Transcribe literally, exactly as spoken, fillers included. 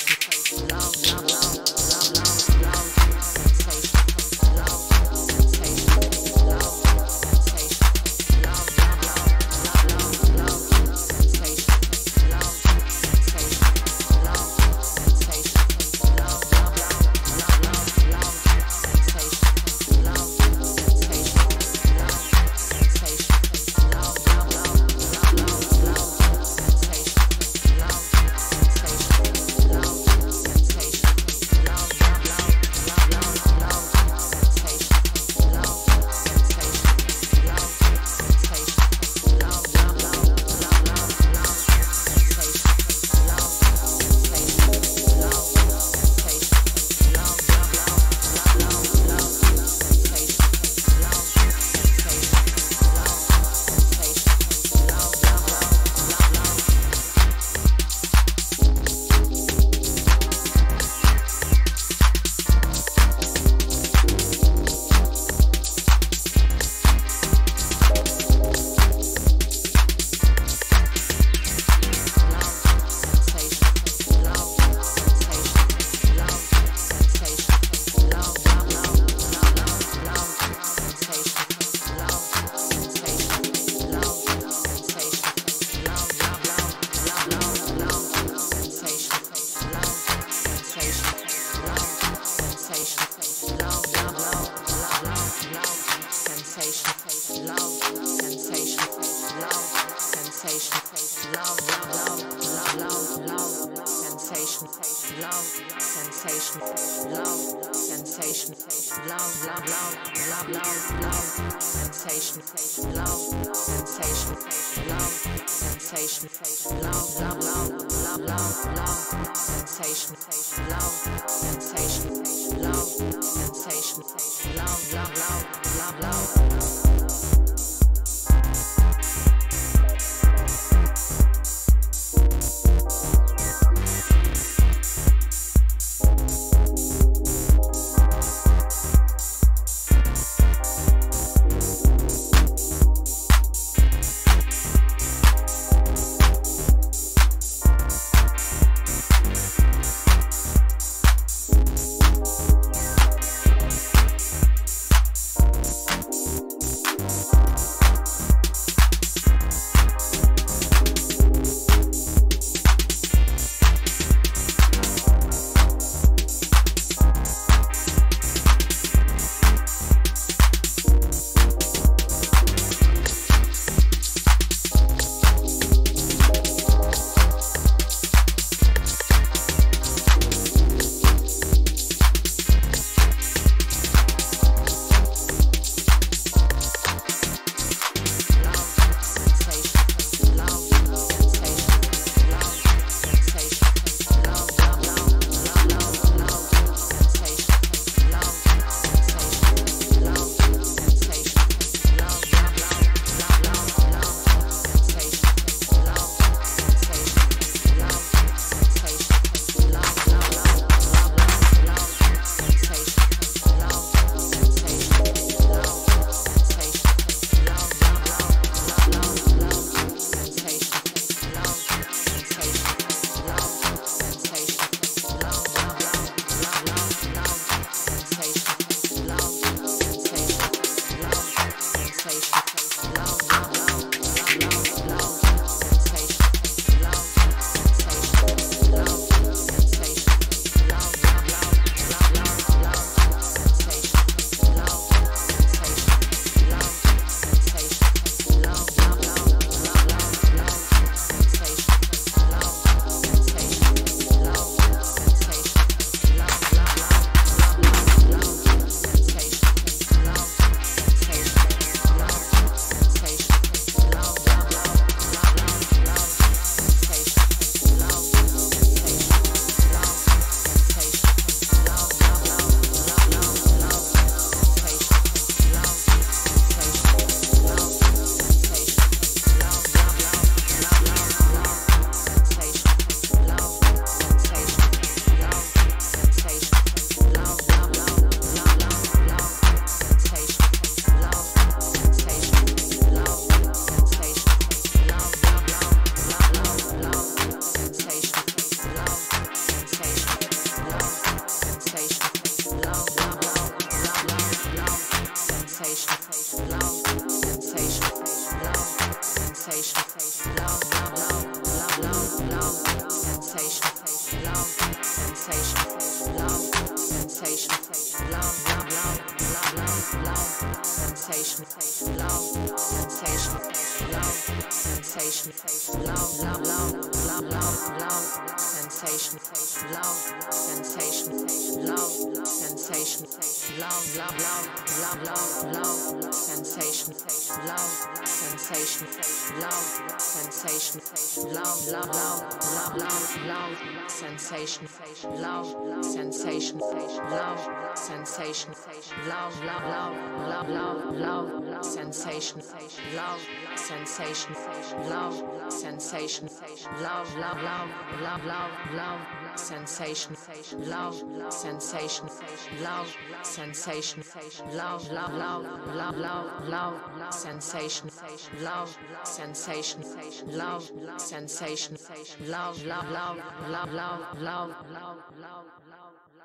We'll be right back. sensation, love, sensation, love, love, love, love, love, love, sensation, love, sensation, love, sensation, love, love, love, love, love, love, sensation, love, sensation, love, sensation, love, love, love, love, love, love, sensation, love, sensation, love, sensation, love, love, love, love, love, love, sensation, love, sensation, love, sensation, love, love, love, love, love, love, sensation, love, sensation, love, sensation, love, love, love, love, love, love, sensation, love, sensation, love, sensation, love, love, love, love, love, love, sensation, love, sensation, love, sensation, love, love, love, love, love, love, love, love, love.